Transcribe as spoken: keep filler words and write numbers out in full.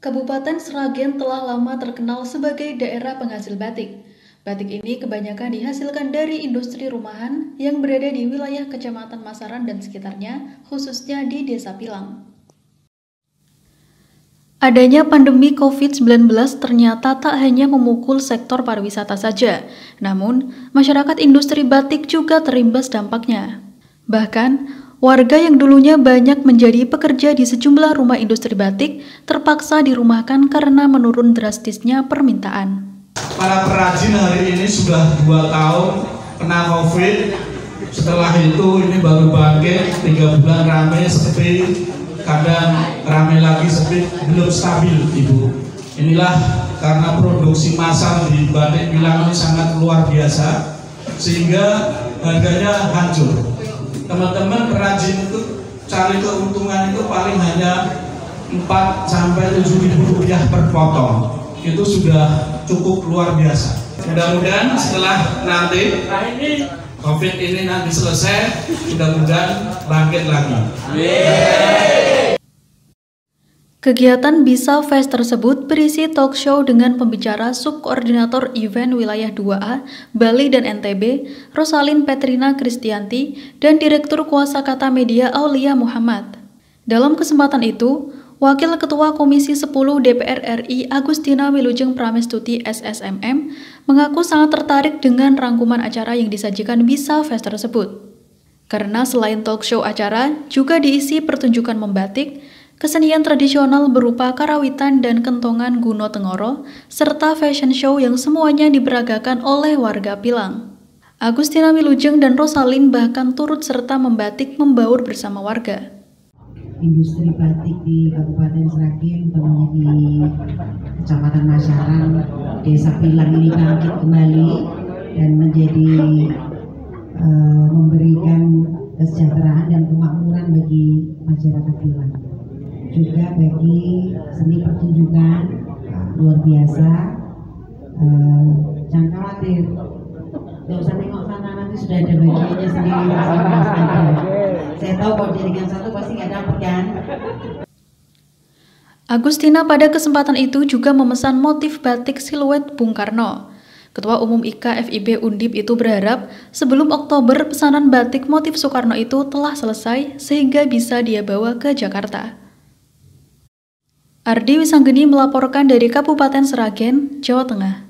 Kabupaten Sragen telah lama terkenal sebagai daerah penghasil batik. Batik ini kebanyakan dihasilkan dari industri rumahan yang berada di wilayah Kecamatan Masaran dan sekitarnya, khususnya di Desa Pilang. Adanya pandemi covid sembilan belas ternyata tak hanya memukul sektor pariwisata saja, namun masyarakat industri batik juga terimbas dampaknya. Bahkan, warga yang dulunya banyak menjadi pekerja di sejumlah rumah industri batik terpaksa dirumahkan karena menurun drastisnya permintaan. Para perajin hari ini sudah dua tahun kena COVID. Setelah itu ini baru bangkit, tiga bulan rame sepi, kadang rame lagi sepi, belum stabil, Ibu. Inilah karena produksi massal di batik Pilang ini sangat luar biasa, sehingga harganya hancur. Teman-teman perajin itu cari keuntungan itu paling hanya empat sampai tujuh ribu rupiah per potong. Itu sudah cukup luar biasa. Mudah-mudahan setelah nanti COVID ini nanti selesai, mudah-mudahan bangkit lagi. Kegiatan Bisa Fest tersebut berisi talk show dengan pembicara Subkoordinator Event Wilayah dua A, Bali dan N T B, Rosalin Petrina Kristianti, dan Direktur Kuasa Kata Media Aulia Muhammad. Dalam kesempatan itu, Wakil Ketua Komisi sepuluh D P R R I Agustina Wilujeng Pramestuti S S M M mengaku sangat tertarik dengan rangkuman acara yang disajikan Bisa Fest tersebut. Karena selain talk show acara, juga diisi pertunjukan membatik, kesenian tradisional berupa karawitan dan kentongan Guno Tengoro, serta fashion show yang semuanya diberagakan oleh warga Pilang. Agustina Wilujeng dan Rosalin bahkan turut serta membatik membaur bersama warga. Industri batik di Kabupaten Sragen, utamanya di Kecamatan Masaran, Desa Pilang ini bangkit kembali dan menjadi uh, memberikan kesejahteraan dan kemakmuran bagi masyarakat Pilang. Juga bagi seni pertunjukan luar biasa. Uh, jangan khawatir, nggak usah tengok sana, nanti sudah ada bagiannya sendiri masing-masing. Saya tahu kalau jaringan satu pasti nggak dapat kan. Agustina pada kesempatan itu juga memesan motif batik siluet Bung Karno. Ketua Umum I K F I B Undip itu berharap sebelum Oktober pesanan batik motif Soekarno itu telah selesai sehingga bisa dia bawa ke Jakarta. Ardi Wisanggeni melaporkan dari Kabupaten Sragen, Jawa Tengah.